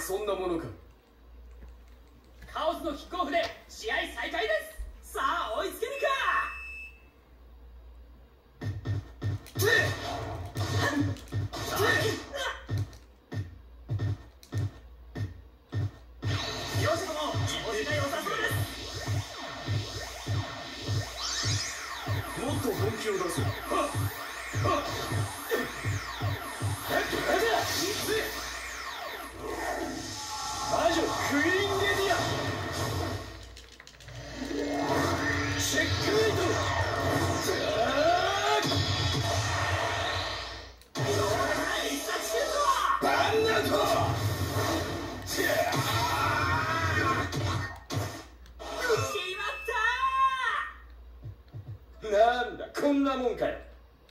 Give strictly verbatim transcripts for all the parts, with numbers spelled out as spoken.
そんなものか。 カオスのキックオフで試合再開です。さあ追いつけるか。両者とも気持ちが良さそうです。 もっと本気を出せ。魔女クイーンレディアチェックメイト。バンナトなんだこんなもんかよ。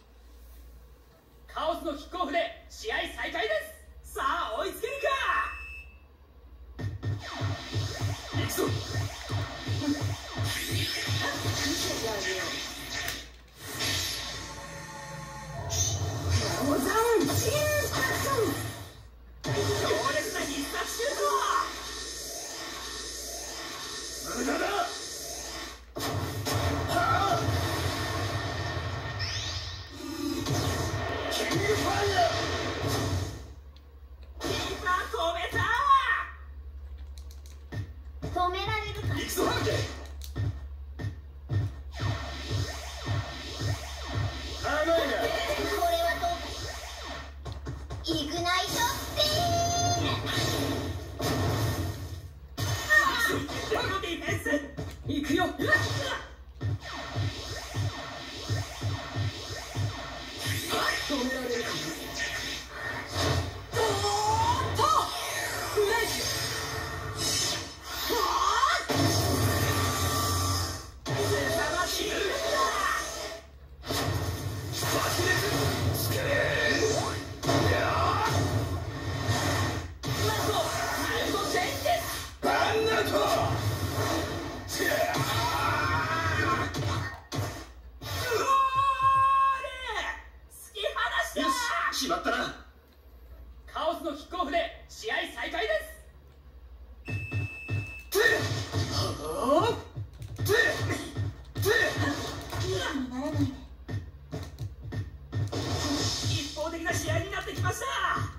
カオスのキックオフで試合再開です。さあ追いつけるか。 行くぞ。 強烈な必殺シュート。 無駄だ。キングファイヤー。 キーパー止めた。止められるか。 行くぞハンケ。甘いな。 これはどうイグナイトスピーン。ディフェンス行くよ。止められるか。おーっとフレッシュ。 しまったな。 カオスのキックオフで試合再開です。一方的な試合になってきました。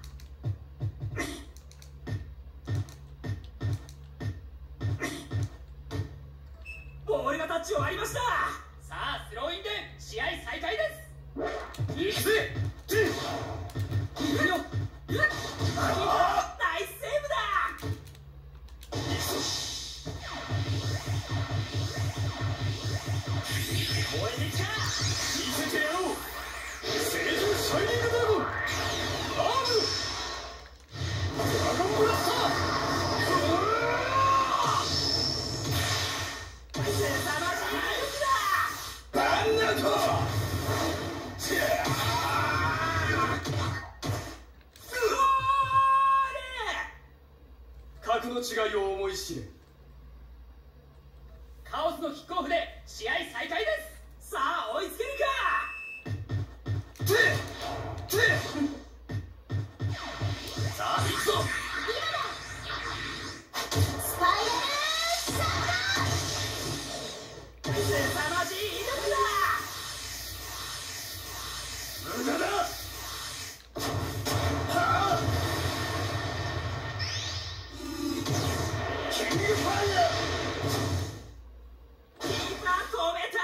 ボールがタッチを割りました。さあスローインで試合再開です。 行くぜ。 いくよ。ナイスセーブだ。超えてきた。 見せてやろう。聖獣シャイニングドラゴンアームドラゴンブラスター。 凄まじい力だ。 バンナト。格の違いを思い知れ。 カオスのキックオフで試合再開です。さあ追いつけるか。 さあ行くぞ。 スパイラルシャッター。凄まじい威力だ。 無駄だ。キングファイヤー。 キーパー止めた。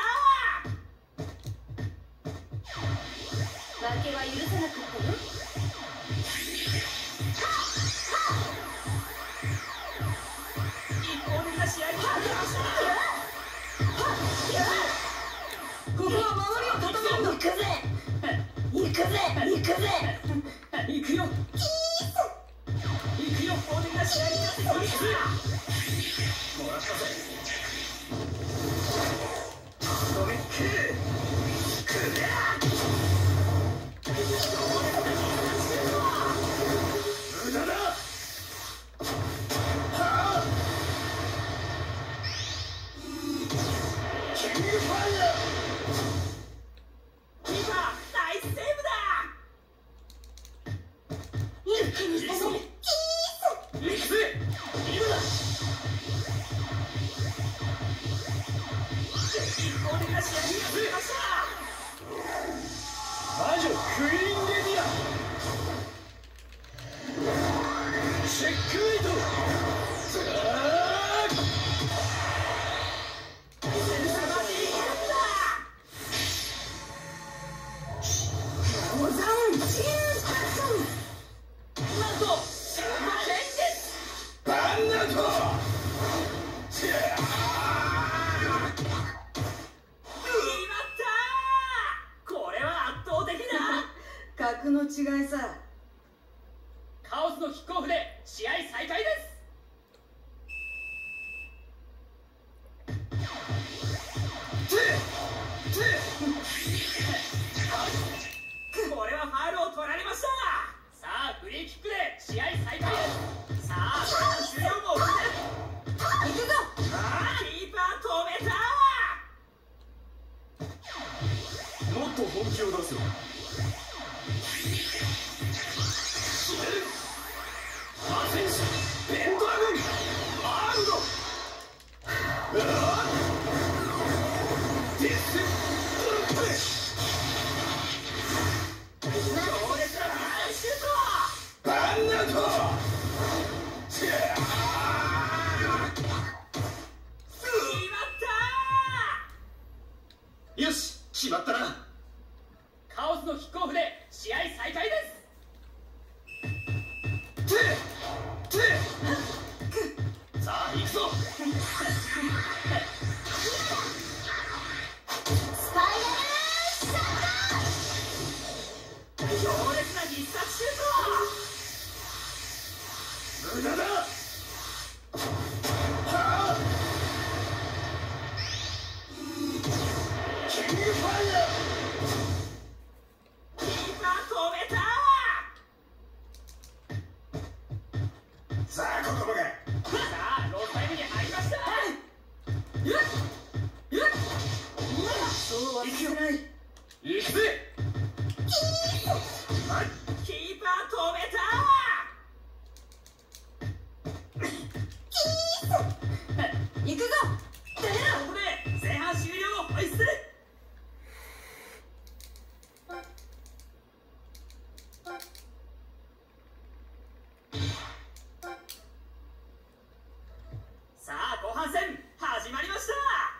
負けは許さなかったよ。一方的な試合になりました。ここは守りを固めるの。行くぜ行くぜ行くぜ行くよ。行くよ。一方的な試合になってきました。もらったぜ。トミッククリア。 無駄だ。キングファイヤー。 キーパーナイスセーブだ。 クイーンレディアチェックメイトザーモザンチーズパッションなんとシュートチェンジバンナト決まったこれは圧倒的な格の違いさ。 カオスのキックオフで試合再開です。これはファウルを取られました。さあフリーキックで試合再開です。さあ終了も行くぞ。あーキーパー止めた。 もっと本気を出せよ。アセンションベンドラゴンアールドディスプレス強烈なミサイルシュート。 バンナト決まった。 よし決まったな。 カオスのキックオフで試合再開です。 さあ行くぞ。 スパイラルシャッ強烈な必殺シュート。 無駄だ。はあキングファイヤーキーパー止めた。 さあここまで。 さあロータイムに入りました。 そうはさせない。 行くぜ。はいキーパー止めた。 行くぞ。 ここで前半終了をホイッスル。さあ後半戦始まりました。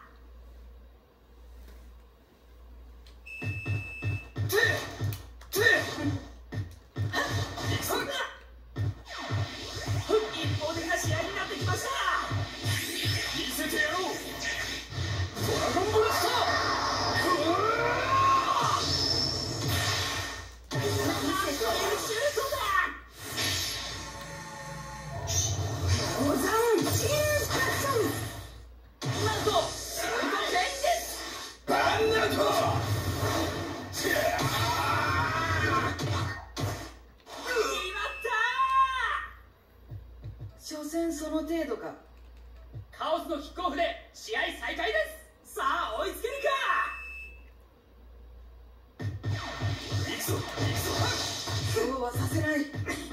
一方的な試合になってきました。 見せてやろう。ドラゴンブラスタナイスシュートだ。 モザンチーズパッションなんとシュートチェンジ。 ーバンナト決まった。 所詮その程度か。 カオスのキックオフで試合再開です。さあ追いつけるか。 行くぞ行くぞ。 そうはさせない。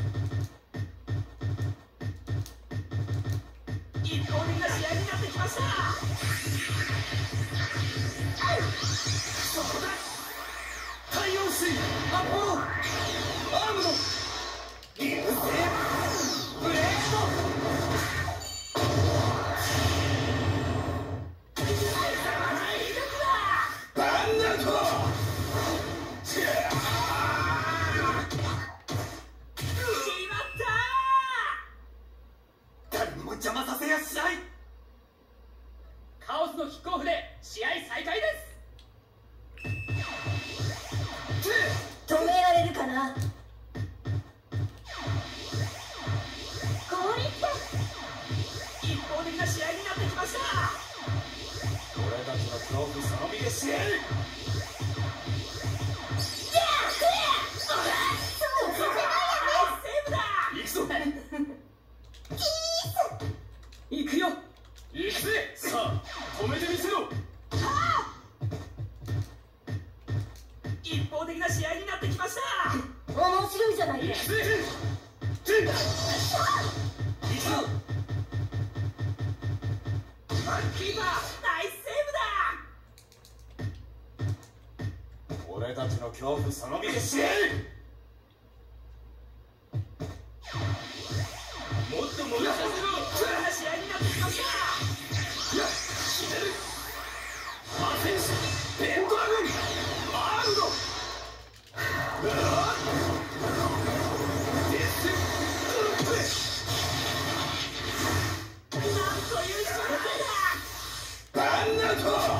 一方的な試合になってきました。 そこだ。太陽水アポロアームド流星ブレード。バンナト決まった。 誰にも邪魔させやしない。 カオスのキックオフで試合再開です。 止められるかな。氷って一方的な試合になってきました。 俺たちの恐怖その身で試合。行くぞ。 行くよ。 行くぜ。さあ止めてみせろ。 一方的な試合になってきました。 面白いじゃないか。 行くぜ。てん行くぞ。 キーパーナイスセーブだ。 俺俺たちの恐怖その身で死ね。もっと燃やさせろ。それが試合になってきました。いや、死ねる。アセンスペンドラゴンアールド。うわっデストロップ。なんという仕事だ。バンナト。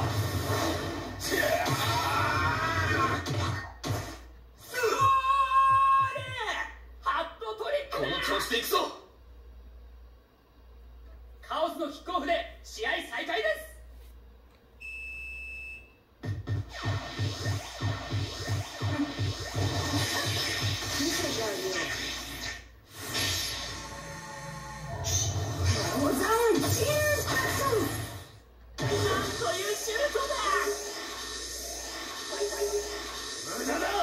この調子でいくぞ。カオスのキックオフで試合再開です。なんというシュートだ。無駄だ。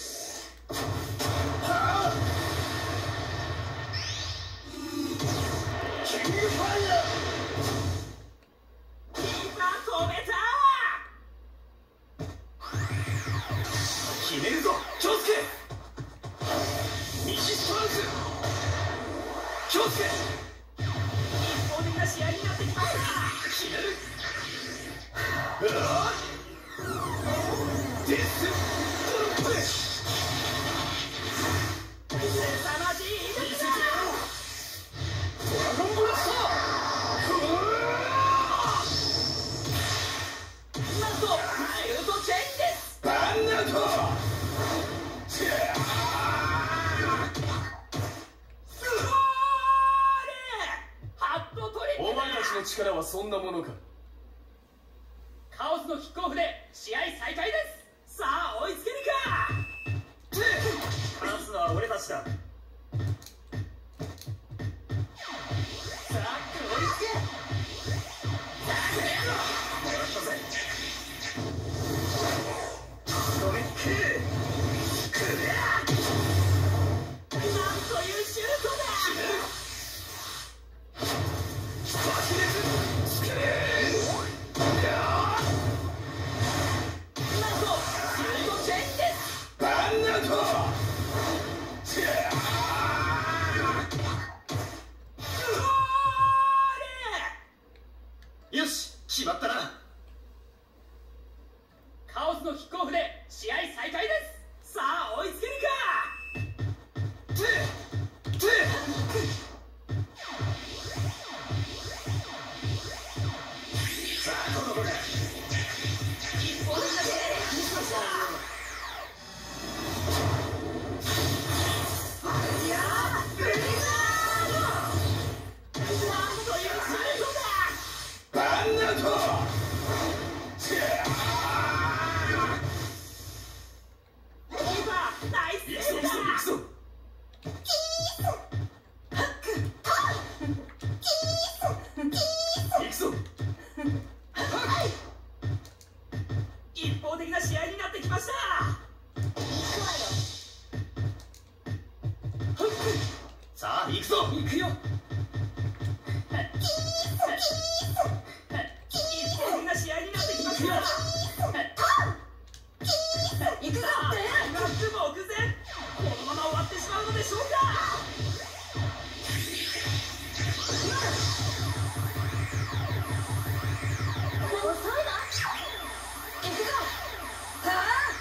キングファイヤー。キーパー止めた。決めるぞ京介。ミシストランス京介。一方的な試合になってきました。決める。うわっデストロップ。凄まじい威力だ。ドラゴンブラスター。なんとシュートチェンジです。バンナト。ゴール。ハットトリックだ。お前たちの力はそんなものか。カオスのキックオフで試合再開です。さあ追いつけるか。勝つのは俺たちだ。さあ追いつけ。もらったぜ。トリッククリア。なんというシュートだ。バキレススクリーン。なんとシュートチェンジです。バンナト。よし決まったな。カオスのキックオフで試合再開です。さあ追いつけるか。さあこの子だ。一本だけ見せました。いやーブリザード。なんというシュートだ。バンナト。ナイスセーブだ。行くぞ。行くぞ。一方的な試合になってきました。さあ行くぞ。行くよ。一方的な試合になってきました。行くぞ。今目前。このまま終わってしまうのでしょうか。遅いな。行くぞ。はあ。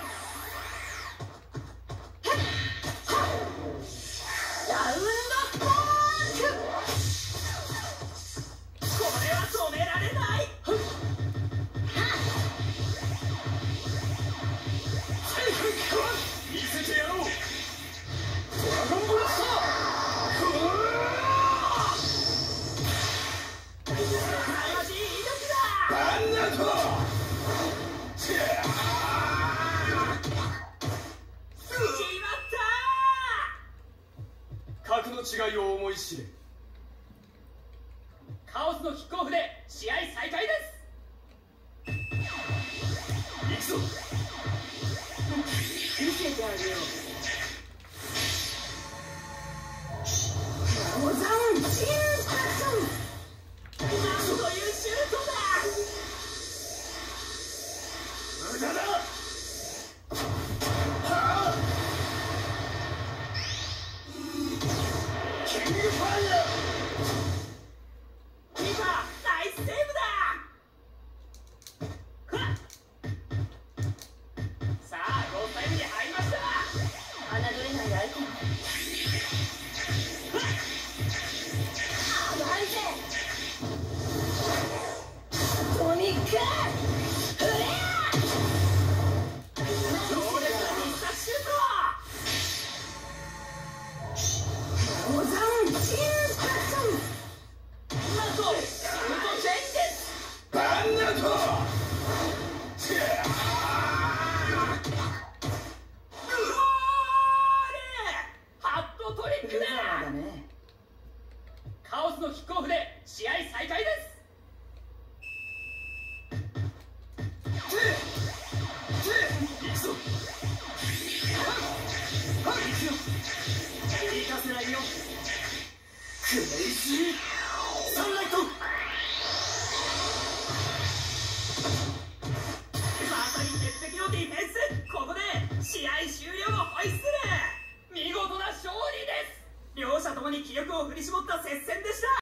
ラウンドポーク。これは止められない。見せてやろう。ドラゴンブラスター。凄まじい威力だ。バンナト。決まった。格の違いを思い知れ。カオスのキックオフで試合再開です。行くぞ。見せてあげよう。モザンシールスタッション。なんというシュートだ。無駄だ。 カオスのキックオフで試合再開です。 行くぞ。行かせないよ。クレイジーサンライト。 まさに鉄壁のディフェンス。ここで試合終了のホイッスル。見事な勝利です。両者ともに気力を振り絞った接戦でした。